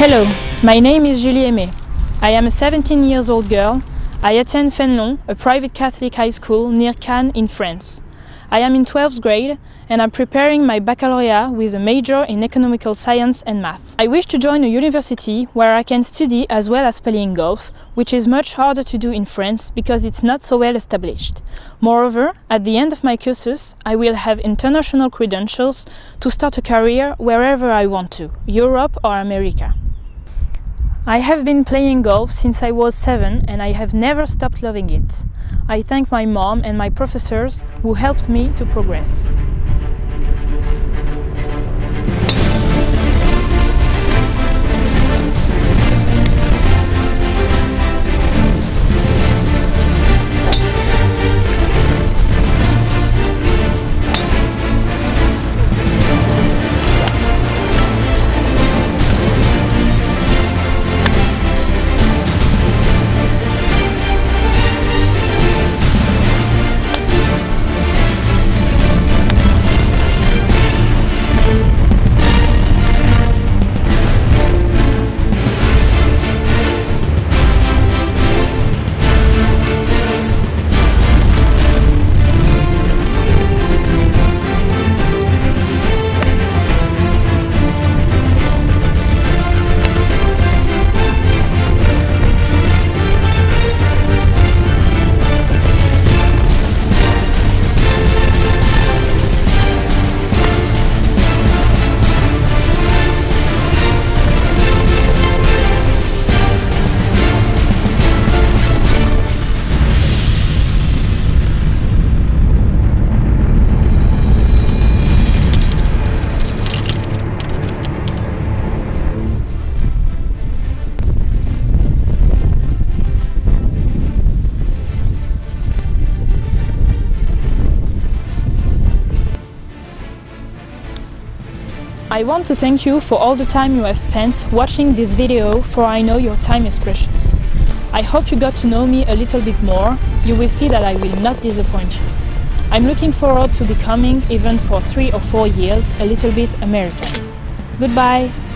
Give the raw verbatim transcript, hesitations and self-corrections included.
Hello, my name is Julie Aimé. I am a seventeen years old girl. I attend Fénelon, a private Catholic high school near Cannes in France. I am in twelfth grade and I'm preparing my baccalaureate with a major in economical science and math. I wish to join a university where I can study as well as playing golf, which is much harder to do in France because it's not so well established. Moreover, at the end of my cursus, I will have international credentials to start a career wherever I want to, Europe or America. I have been playing golf since I was seven and I have never stopped loving it. I thank my mom and my professors who helped me to progress. I want to thank you for all the time you have spent watching this video, for I know your time is precious. I hope you got to know me a little bit more. You will see that I will not disappoint you. I'm looking forward to becoming, even for three or four years, a little bit American. Goodbye!